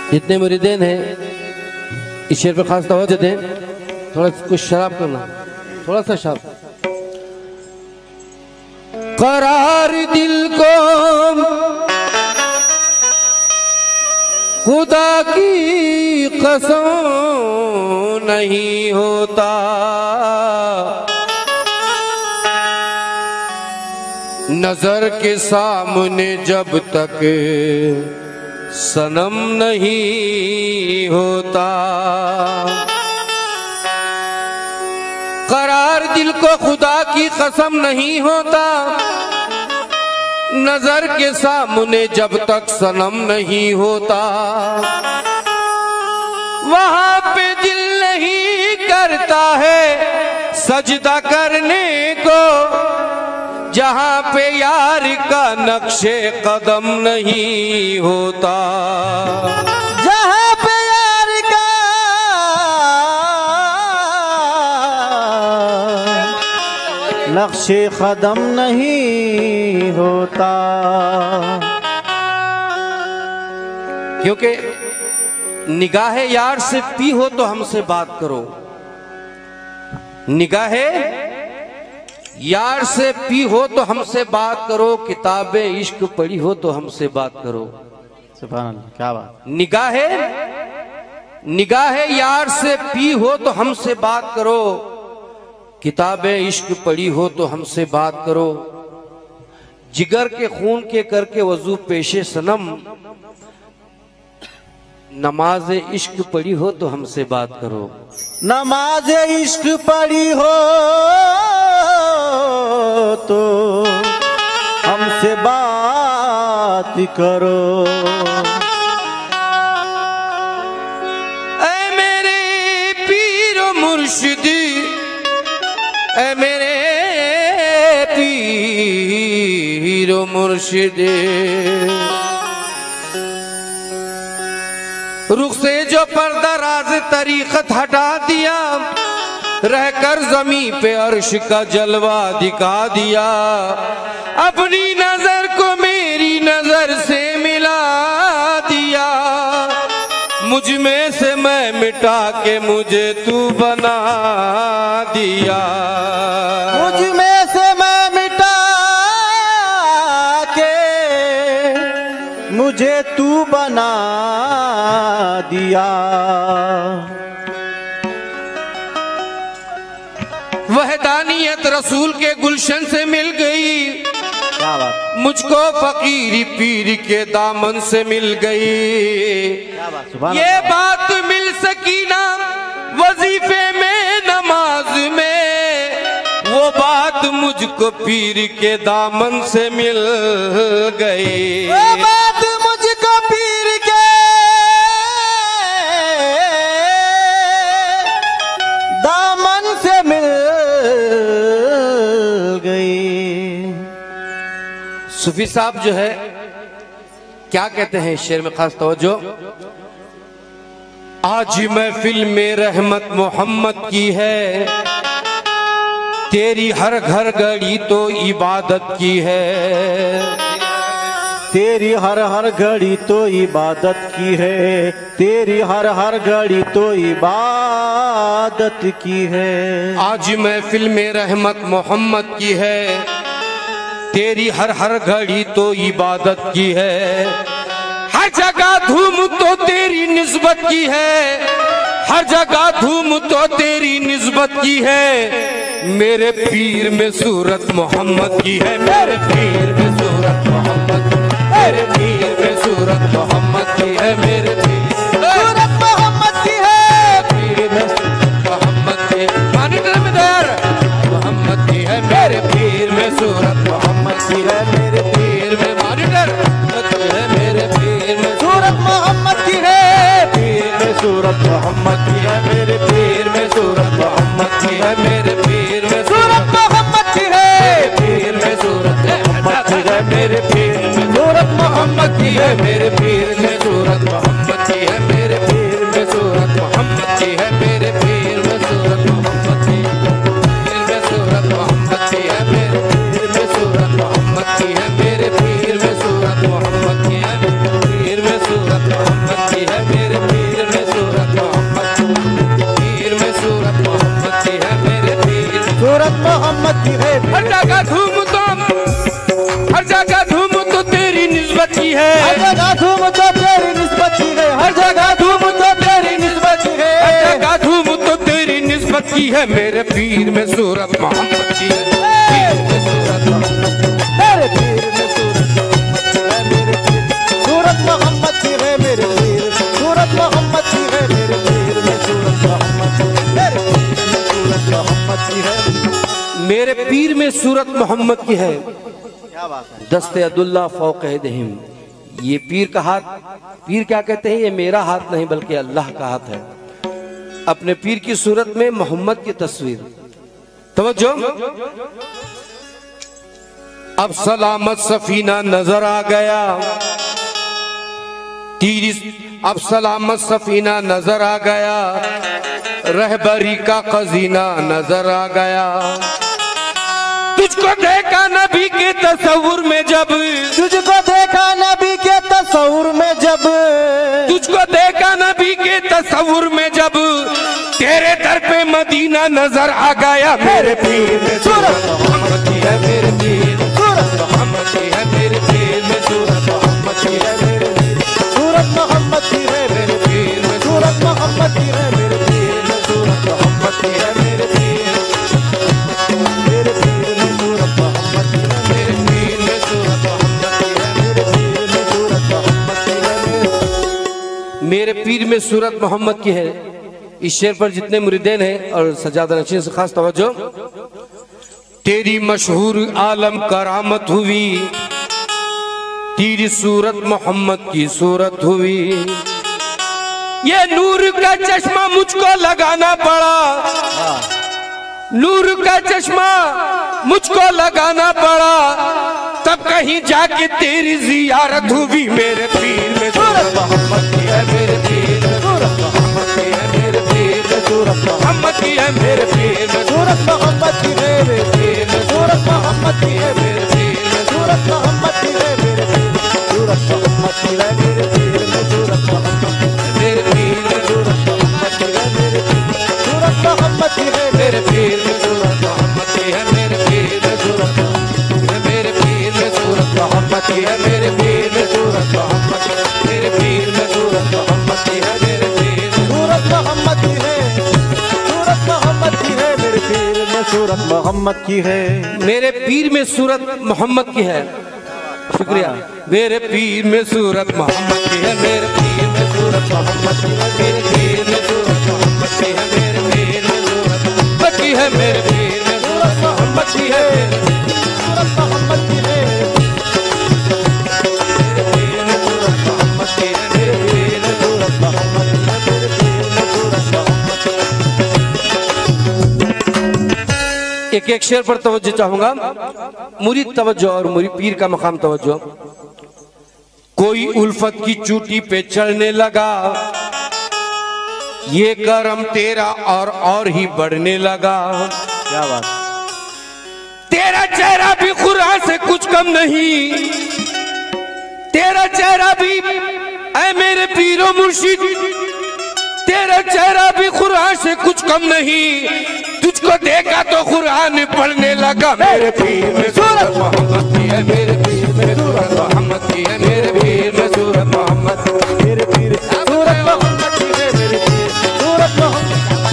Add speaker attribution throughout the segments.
Speaker 1: जितने मुरीदेन हैं इस शेर पर खास तवज्जो दें। थोड़ा कुछ शराब करना, थोड़ा सा शराब। करार दिल को खुदा की कसम नहीं होता, नजर के सामने जब तक सनम नहीं होता। करार दिल को खुदा की कसम नहीं होता, नजर के सामने जब तक सनम नहीं होता। वहां पे दिल नहीं करता है सजदा करने को, जहां पे यार का नक्शे कदम नहीं होता।
Speaker 2: जहां पे यार का नक्शे कदम नहीं होता।
Speaker 1: क्योंकि निगाहे यार से पी हो तो हमसे बात करो, निगाहे यार से पी हो तो हमसे बात करो, किताबे इश्क पढ़ी हो तो हमसे बात करो।
Speaker 2: सुभान अल्लाह, क्या बात।
Speaker 1: निगाहे यार से पी हो तो हमसे बात करो, किताबे इश्क पढ़ी हो तो हमसे बात करो। जिगर के खून के करके वजू पेशे सनम, नमाज इश्क पढ़ी हो तो हमसे बात करो।
Speaker 2: नमाज इश्क पढ़ी हो तो हमसे बात करो।
Speaker 1: ऐ मेरे पीर मुर्शिदी, ऐ मेरे पीर मुर्शिदी, रुख से जो पर्दा राज तरीकत हटा दिया, रहकर जमी पे अर्श का जलवा दिखा दिया। अपनी नजर को मेरी नजर से मिला दिया, मुझ में से मैं मिटा के मुझे तू बना दिया।
Speaker 2: मुझ में से मैं मिटा के मुझे तू बना दिया।
Speaker 1: वहदानियत रसूल के गुलशन से मिल गई,
Speaker 2: क्या बात।
Speaker 1: मुझको फकीरी पीर के दामन से मिल गई। ये बात मिल सकी ना वजीफे में नमाज में, वो बात मुझको पीर के दामन से मिल गई।
Speaker 2: वो बात मुझको पीर के दामन से मिल गई।
Speaker 1: सूफी साहब जो है क्या कहते हैं इस शेर में, खास तवज्जो। आज महफिल में रहमत मोहम्मद की है, तेरी हर घर घड़ी तो इबादत की है।
Speaker 2: तेरी हर हर घड़ी तो इबादत की है, तेरी हर हर घड़ी तो इबादत की है।
Speaker 1: आज महफिल में रहमत मोहम्मद की है, तेरी हर हर घड़ी तो इबादत की है। हर जगह धूम तो तेरी निस्बत की है, हर जगह धूम तो तेरी निस्बत की है। मेरे पीर में सूरत मोहम्मद की है, मेरे पीर में सूरत मोहम्मद, मेरे पीर में सूरत मोहम्मद की है, मेरे पीर सूरत मोहम्मद की है, पीर में सूरत मोहम्मद की मॉनिटर में दर मोहम्मद की है, मेरे पीर में सूरत मोहम्मद की है, मेरे पीर में मॉनिटर है, मेरे पीर में सूरत मोहम्मद की है, पीर में सूरत मोहम्मद की है, मेरे पीर में सूरत मोहम्मद की है, मेरे पीर में सूरत मोहम्मद की है, पीर में सूरत मोहम्मद की है, मेरे पीर में सूरत मोहम्मद की है, मेरे पीर में सूरत मोहम्मद की है, मेरे पीर में सूरत मोहम्मद की है, मेरे पीर में सूरत मोहम्मद की है, सूरत मोहम्मद की है, मेरे पीर में सूरत मोहम्मद की है, मेरे पीर में सूरत मोहम्मद की है, पीर में सूरत मोहम्मद की है। की है,
Speaker 2: हर जगह धूम तो तेरी निस्बत की है, हर जगह धूम तो तेरी निस्बत की है,
Speaker 1: हर जगह धूम तो तेरी निस्बत की है। मेरे पीर में सूरत मोहम्मद की है, पीर में सूरत मोहम्मद,
Speaker 2: मेरे पीर में सूरत मोहम्मद की है, मेरे पीर में सूरत मोहम्मद की है, मेरे पीर में सूरत मोहम्मद, मेरे पीर में सूरत मोहम्मद की है,
Speaker 1: मेरे पीर में सूरत मोहम्मद की है।
Speaker 2: क्या बात है।
Speaker 1: दस्ते अब्दुल्ला फौक़े दहिम, ये पीर का हाथ, पीर क्या कहते हैं, ये मेरा हाथ नहीं बल्कि अल्लाह का हाथ है। अपने पीर की सूरत में मोहम्मद की तस्वीर, तवज्जो। अब सलामत सफीना नजर आ गया, अब सलामत सफीना नजर आ गया, रहबरी का खजीना नजर आ गया। तुझको देखा नबी के तस्वुर में जब,
Speaker 2: तुझको देखा नबी के तस्वुर में जब,
Speaker 1: तुझको देखा नबी के तस्वुर में जब, तेरे दर पे मदीना नजर आ गया। मेरे पीर में सूरत मोहम्मद की है, मेरे पीर में सूरत मोहम्मद की है, मेरे पीर में सूरत मोहम्मद की है, मेरे
Speaker 2: सूरत मोहम्मद की है,
Speaker 1: मेरे पीर में
Speaker 2: सूरत मोहम्मद की है, मेरे पीर में सूरत
Speaker 1: मोहम्मद की है, मेरे पीर,
Speaker 2: मेरे पीर में सूरत मोहम्मद की है,
Speaker 1: मेरे पीर में सूरत मोहम्मद की है,
Speaker 2: मेरे पीर में सूरत मोहम्मद की है,
Speaker 1: मेरे पीर में सूरत मोहम्मद की है। इस शेर पर जितने मुरीदेन हैं और सजादा नशीन से खास तवज्जो। तेरी मशहूर आलम करामत हुई, तेरी सूरत मोहम्मद की सूरत हुई। ये नूर का चश्मा मुझको लगाना पड़ा, नूर का चश्मा मुझको लगाना पड़ा, तब कहीं जाके तेरी जियारत हुई। मेरे पीर में सूरत मोहम्मद की है, मेरे पीर में सूरत मोहम्मद की है, मेरे पीर में सूरत मोहम्मद की है, मेरे पीर में
Speaker 2: सूरत मोहम्मद की है, मेरे पीर में सूरत मोहम्मद की है, मेरे पीर में सूरत मोहम्मद की है, मेरे पीर में सूरत मोहम्मद की है, मेरे पीर में सूरत मोहम्मद,
Speaker 1: मेरे पीर में
Speaker 2: सूरत मोहम्मद की है, मेरे पीर में सूरत मोहम्मद की है,
Speaker 1: मेरे पीर में सूरत मोहम्मद की है, मेरे पीर में सूरत, मेरे पीर में सूरत मोहम्मद की है, मेरे पीर में सूरत मोहम्मद, मेरे पीर में सूरत मोहम्मद की है, मेरे पीर में
Speaker 2: सूरत मोहम्मद की है, सूरत मोहम्मद की है, मेरे पीर में सूरत मोहम्मद की है,
Speaker 1: मेरे पीर में सूरत मोहम्मद की है। शुक्रिया। मेरे पीर में सूरत मोहम्मद की है, मेरे पीर में सूरत मोहम्मद की है, मेरे पीर में सूरत मोहम्मद की है, मेरे पीर में सूरत मोहम्मद की है, मेरे पीर में सूरत मोहम्मद की है,
Speaker 2: सूरत मोहम्मद की है,
Speaker 1: मेरे पीर में सूरत मोहम्मद की है, मेरे पीर में सूरत मोहम्मद की है, मेरे पीर में सूरत मोहम्मद की है। एक एक शेर पर तवज्जो चाहूंगा, मुरीद तवज्जो और मुरीद पीर का मकाम तवज्जो। कोई उल्फत की चूटी पे चढ़ने लगा, ये करम तेरा और ही बढ़ने लगा।
Speaker 2: क्या बात।
Speaker 1: तेरा चेहरा भी कुरान से कुछ कम नहीं, तेरा चेहरा भी ऐ मेरे पीरो मुर्शिद, तेरा चेहरा भी कुरान से कुछ कम नहीं। तुझको देखा तो कुरान पढ़ने लगा। मेरे पीर में सूरत मोहम्मद की है, मेरे पीर में सूरत मोहम्मद की है, मेरे पीर में सूरत मोहम्मद,
Speaker 2: मेरे पीर सूरत मोहम्मद की है, मेरे पीर सूरत मोहम्मद,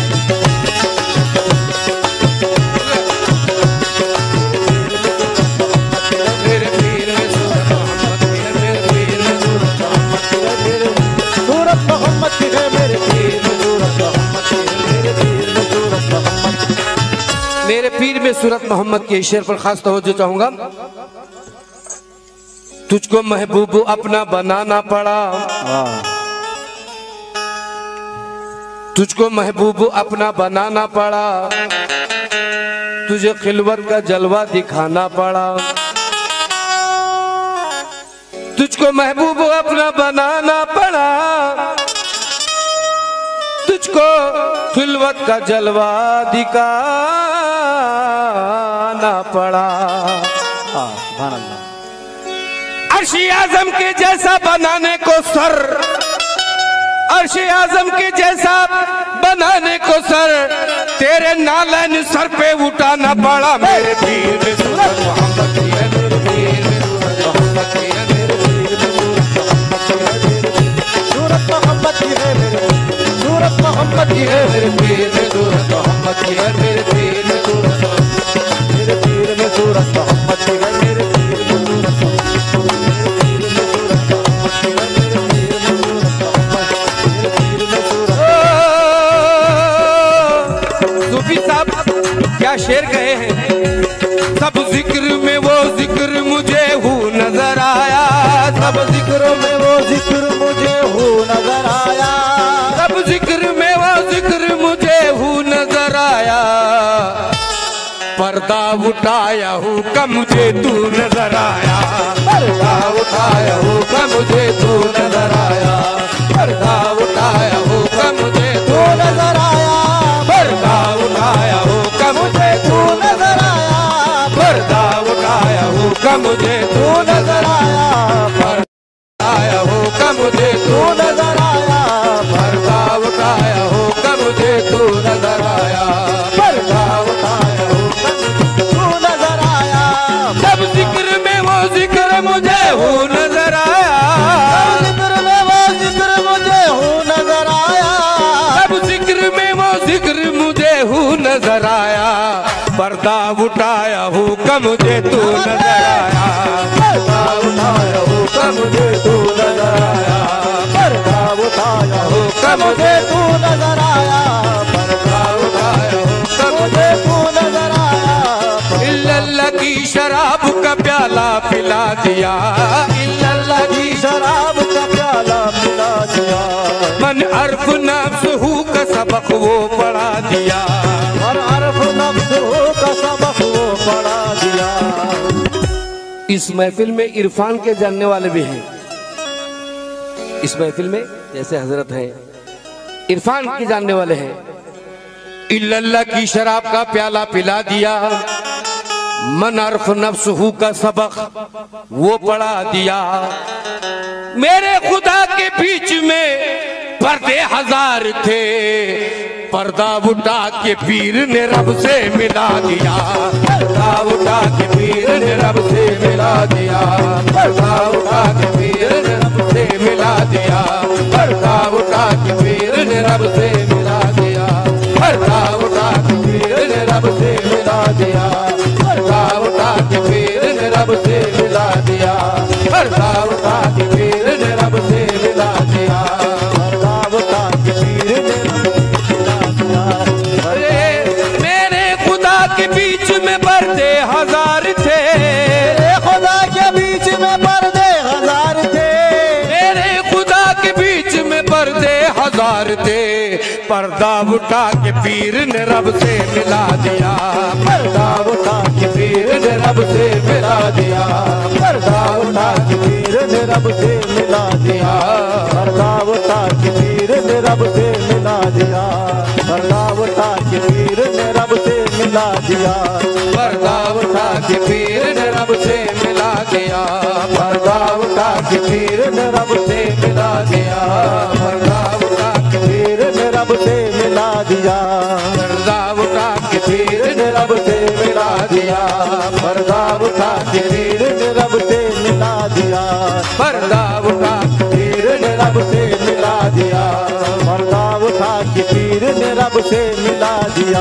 Speaker 1: मेरे पीर में सूरत मोहम्मद की है, मेरे पीर में सूरत मोहम्मद की है, मेरे
Speaker 2: सूरत मोहम्मद की है, मेरे पीर में सूरत मोहम्मद की है, मेरे पीर में सूरत मोहम्मद,
Speaker 1: मेरे पीर में सूरत मोहम्मद के शेर पर खास तवज्जो चाहूंगा। तुझको महबूब अपना बनाना पड़ा, तुझको महबूब अपना बनाना पड़ा, तुझे खिलवत का जलवा दिखाना पड़ा। तुझको महबूब अपना बनाना पड़ा, तुझको खिलवत का जलवा दिखाना पड़ा।
Speaker 2: सुभान अल्लाह।
Speaker 1: अर्श-ए आज़म के जैसा बनाने को सर, अर्श-ए आज़म के जैसा बनाने को सर, तेरे नालन सर पे उठाना पड़ा। मेरे पीर में सूरत मोहम्मद की है, मेरे पीर में सूरत मोहम्मद की है, मेरे पीर में सूरत क्या शेर गए हैं। सब जिक्र में वो जिक्र मुझे हूँ नजर आया,
Speaker 2: सब जिक्र में वो जिक्र मुझे हूँ नजर आया,
Speaker 1: सब जिक्र में वो जिक्र मुझे हूँ नजर आया। पर्दा उठाया हूँ का मुझे तू नजर आया, पर्दा उठाया हूँ का मुझे तू नजर आया, पर्दा उठाया हूँ का मुझे तू नजर आया, पर्दा उठाया हूँ का मुझे तू नजर आया, पर्दा उठाया हूँ का मुझे तू नजर आया, पर्दा आया हूँ का मुझे तू नजर आया, पर्दा उठाया हूँ का मुझे तू नजर आया, पर्दा उठाया हूँ का तू नजर आया। सब जिक्र में वो जिक्र मुझे हूँ नजर आया,
Speaker 2: जिक्र में वो जिक्र मुझे हूँ नजर आया,
Speaker 1: सब जिक्र में वो जिक्र मुझे हूँ नजर आया। पर्दा उठाया हूँ का मुझे तू नजर आया, पर्दा उठाया हूँ का मुझे तू नजर आया, पर्दा उठाया हूँ का मुझे तू नजर आया, पर्दा उठाया हूँ का मुझे तू नजर आया। इल्लल्लाह की शराब का प्याला पिला दिया, इल्लल्लाह की
Speaker 2: शराब का प्याला पिला दिया,
Speaker 1: मन अर्फ नफ्स हूँ का सबक वो पढ़ा दिया,
Speaker 2: और अर्फ नफ्स हूँ का सबक वो पढ़ा दिया।
Speaker 1: इस महफिल में इरफान के जानने वाले भी हैं, इस महफिल में जैसे हजरत हैं इरफान के जानने वाले हैं। इल्लल्लाह की शराब का प्याला पिला दिया, मन अर्फ नफ्स हूँ का सबक वो पढ़ा दिया। मेरे खुदा के बीच में पर्दे हजार थे, पर्दा उठा के पीर ने रब से मिला दिया, पर्दा उठा के पीर ने रब से मिला दिया, पर्दा उठा के पीर ने रब से मिला दिया, पर्दा उठा के पीर ने रब से मिला दिया, पर्दा उठा के पीर ने रब से मिला दिया, पर्दा उठा के पीर ने रब से मिला दिया, पर्दा उठा के पीर ने रब से मिला दिया,
Speaker 2: पर्दा उठा के पीर ने
Speaker 1: मेरे खुदा के बीच में पर्दे हजार थे,
Speaker 2: खुदा के बीच में पर्दे हजार थे,
Speaker 1: मेरे खुदा के बीच में पर्दे हजार थे, पर्दा उठा के पीर ने रब से मिला दिया, पर्दा उठा के पीर ने रब से मिला दिया, पर्दा उठा के पीर ने रब से मिला दिया,
Speaker 2: पर्दा उठा के पीर ने रब से मिला दिया, पर्दा उठा के पीर ने रब से मिला दिया,
Speaker 1: पर्दा उठा के पीर ने रब से मिला दिया, पर्दा उठा के पीर ने रब से मिला दिया, पर्दा उठा के
Speaker 2: पीर ने रब से मिला दिया,
Speaker 1: पर्दा उठा के पीर ने रब से मिला दिया,
Speaker 2: पर्दा उठा के पीर ने रब से मिला दिया,
Speaker 1: पर्दा उठा के
Speaker 2: पीर ने रब से मिला दिया, पर्दा उठा के पीर ने रब से मिला दिया।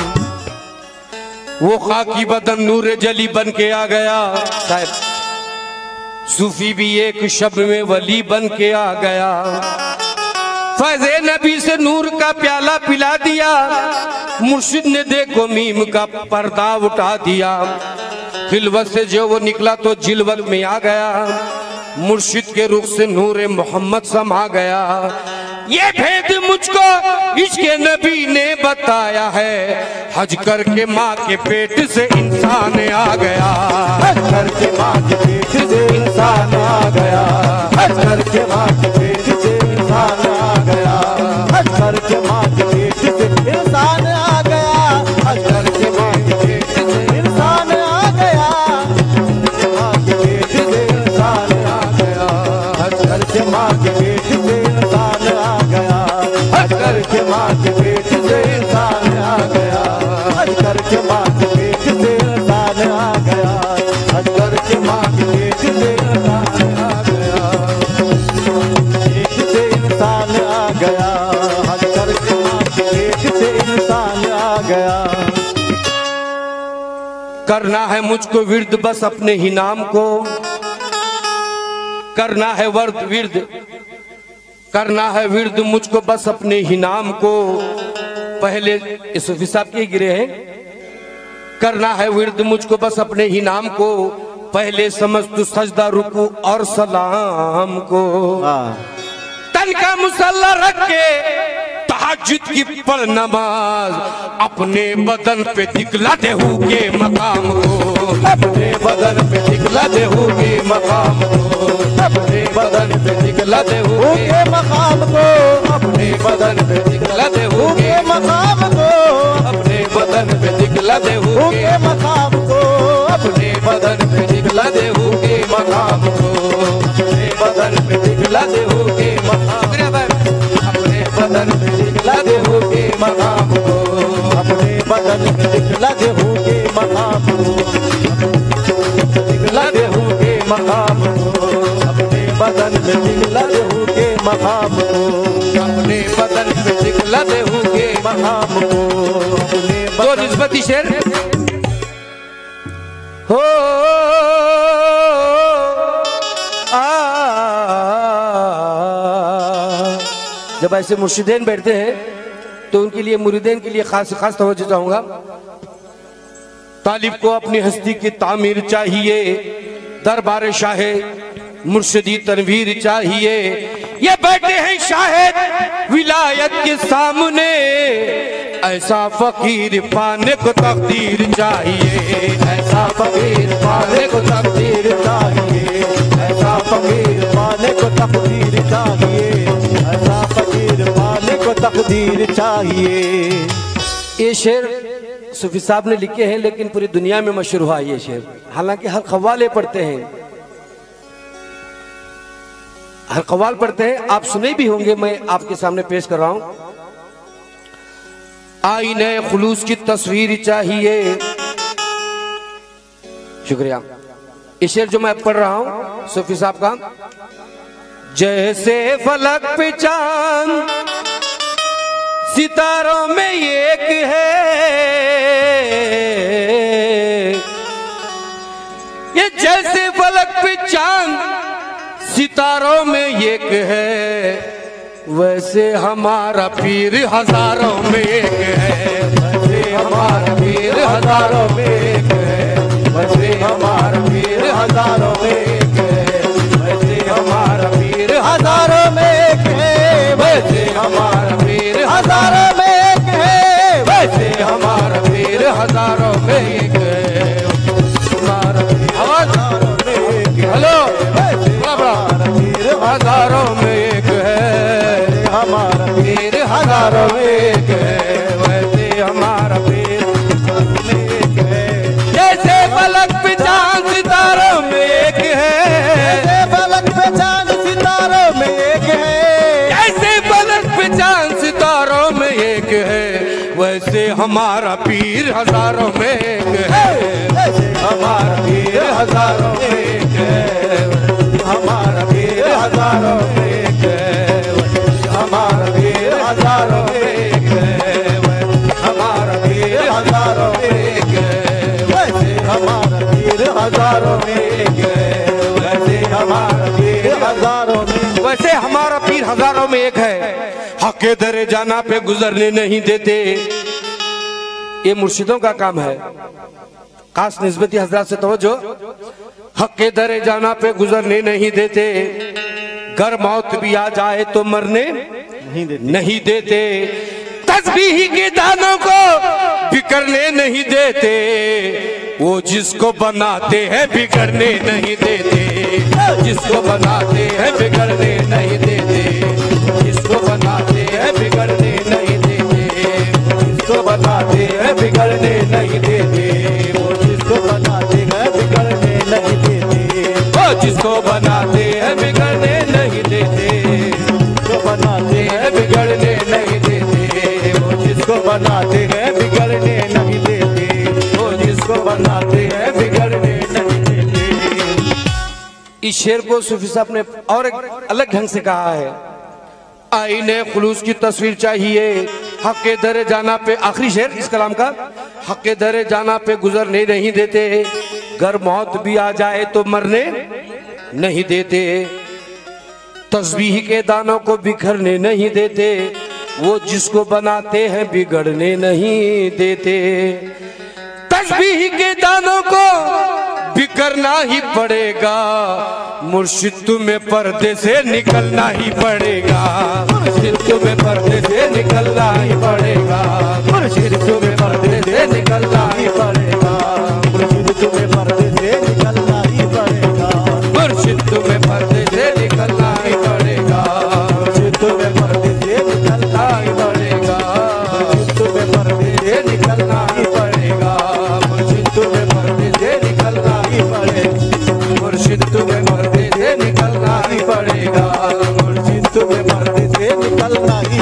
Speaker 1: वो खाकी बदन नूर जली बन के आ गया, साहब सूफी भी एक शब्द में वली बन के आ गया, फैज़े नबी से नूर का प्याला पिला दिया, मुर्शिद ने देखो मीम का पर्दा उठा दिया, खिलवत से जो वो निकला तो जिलवत में आ गया, मुर्शिद के रुख से नूर मोहम्मद समा गया। ये भेद मुझको इसके नबी ने बताया है, हज करके माँ के पेट से इंसान आ गया,
Speaker 2: हज करके माँ के पेट से इंसान आ गया, हज करके माँ के पेट से इंसान आ गया, हज करके माँ के पेट से इंसान आ गया, हज करके माँ के पेट से इंसान आ गया, माँ के पेट से इंसान आ गया, हज करके माँ के पेट से इंसान आ गया, हज करके माँ के पेट से इंसान आ गया, हज करके माँ के पेट से इंसान आ गया, हज करके माँ के पेट से इंसान आ गया, पेट से इंसान आ गया, हज करके माँ के पेट से इंसान आ गया।
Speaker 1: करना है मुझको विर्द बस अपने ही नाम को, करना है विर्द करना है विर्द मुझको बस अपने ही नाम को। पहले सूफी साहब के गिरे हैं, करना है विर्द मुझको बस अपने ही नाम को, पहले समझ तू सजदा रुकू और सलाम को। तन का मुसल्ला रख के तहज्जुद की पढ़ नमाज, अपने बदन पे दिखला दे हु के मकाम को,
Speaker 2: अपने बदन पे दिखला दे हु के मकाम को, अपने बदन पे दिखला दे हु के मकाम को, अपने बदन पे दिखला दे हु के मकाम को, अपने बदन पे दिखला दे हु के मकाम को, अपने बदन पे दिखला दे हु के मकाम को, अपने बदन पे दिखला दे हु के मकाम, अपने बदन पे दिखला दे हु के मकाम को, अपने बदन पे दिखला दे हु के मकाम को, दिखला दे हु के मकाम को, अपने बदन पे दिखला दे हु के मकाम को, अपने बदन पे दिखला दे हु के मकाम को, अपने
Speaker 1: तो निस्बती शेर हो जब ऐसे मुर्शिदैन बैठते हैं तो उनके लिए मुरीदैन के लिए खास तवज्जो चाहूंगा। तालिब को अपनी हस्ती की तामीर चाहिए, दरबार शाहे मुर्शिदी तनवीर चाहिए। ये बैठे हैं शाहिद विलायत के सामने, ऐसा फकीर पाने को तकदीर चाहिए,
Speaker 2: ऐसा फकीर पाने को तकदीर चाहिए, ऐसा फकीर पाने को तकदीर चाहिए, ऐसा फकीर पाने को तकदीर चाहिए।
Speaker 1: ये शेर सूफी साहब ने लिखे हैं लेकिन पूरी दुनिया में मशहूर हुआ ये शेर। हालांकि हर क़व्वाल पढ़ते हैं, हर क़व्वाल पढ़ते हैं, आप सुने भी होंगे, मैं आपके सामने पेश कर रहा हूं। आईने खुलूस की तस्वीर चाहिए। शुक्रिया। ये शेर जो मैं पढ़ रहा हूं सूफी साहब का, जैसे फलक पे चांद सितारों में एक है, ये जैसे फलक पे चांद सितारों में एक है, वैसे हमारा पीर हजारों में एक है,
Speaker 2: वैसे हमारा पीर हजारों में एक है, वैसे हमारा पीर हजारों में एक है, वैसे हमारा पीर हजारों में एक है, वैसे हमारा पीर हजारों में एक है, वैसे हमारा पीर हजारों में एक है, हमारा पीर हजारों में एक है,
Speaker 1: हेलो
Speaker 2: हमारा पीर
Speaker 1: हजारों में एक है,
Speaker 2: हमारा
Speaker 1: पीर हजारों में एक है, वैसे हमारा पीर
Speaker 2: में एक है,
Speaker 1: जैसे फलक पे चांद सितारों में एक है,
Speaker 2: जैसे फलक पे चांद सितारों में एक है,
Speaker 1: जैसे फलक पे चांद सितारों में एक है, वैसे हमारा पीर हजारों में एक है,
Speaker 2: जैसे हमारा पीर हजारों में एक है, हमारा पीर हजारों में एक है, हमारा पीर हजारों में एक है, हमारा पीर हजारों में एक है, वैसे हमारा पीर हजारों में एक है, वैसे हमारा पीर हजारों में,
Speaker 1: वैसे हमारा पीर हजारों में एक है, हक़े दरे जाना पे गुजरने नहीं देते। ये मुर्शिदों का काम है, खास निस्बती हजरात से तवज्जो। हक़े दरे जाना पे गुजरने नहीं देते, घर मौत भी आ जाए तो मरने नहीं देते, तस्बीह के दानों को बिखरने नहीं देते, वो जिसको बनाते हैं बिगड़ने नहीं देते, जिसको बनाते हैं बिगड़ने नहीं देते, जिसको बनाते हैं बिगड़ने नहीं देते,
Speaker 2: जिसको बनाते हैं बिगड़ने नहीं देते, वो जिसको बनाते हैं बिगड़ने नहीं देते,
Speaker 1: वो जिसको बनाते हैं बिगड़ने नहीं देते,
Speaker 2: जिसको बनाते हैं बिगड़ने नहीं देते, वो जिसको बनाते हैं बिगड़ने नहीं देते, वो जिसको बनाते हैं बिगड़ने नहीं देते।
Speaker 1: इस शेर को सूफी साहब ने और एक अलग ढंग से कहा है। आईने खुलूस की तस्वीर चाहिए, हक़े दरे जाना पे, आखिरी शेर इस कलाम का, हक़े दरे जाना पे गुजरने नहीं देते, घर मौत भी आ जाए तो मरने नहीं देते, तस्बीह के दानों को बिखरने नहीं देते, वो जिसको बनाते हैं बिगड़ने नहीं देते, तस्बीह के दानों को बिखरना ही पड़ेगा, मुर्शिद तुम्हें पर्दे से निकलना ही पड़ेगा,
Speaker 2: मुर्शिद तुम्हें पर्दे से निकलना ही पड़ेगा, मुर्शिद तुम्हें पर्दे से निकलना ही पड़ेगा, मुर्शिद तुम्हें पर्दे से निकलना ही पड़ेगा,
Speaker 1: मुर्शिद तुम्हें पर्दे से निकलना ही पड़ेगा,
Speaker 2: मुर्शिद तुम्हें पर्दे से निकलना ही पड़ेगा, मुर्शिद तुम्हें पर्दे से निकलना ही पड़ेगा, मुर्शिद तुम्हें पर्दे से निकलना ही पड़ेगा,
Speaker 1: मुर्शिद तुम्हें पर्दे से निकलना ही पड़ेगा,
Speaker 2: मुर्शिद तुम्हें पर्दे से निकलना ही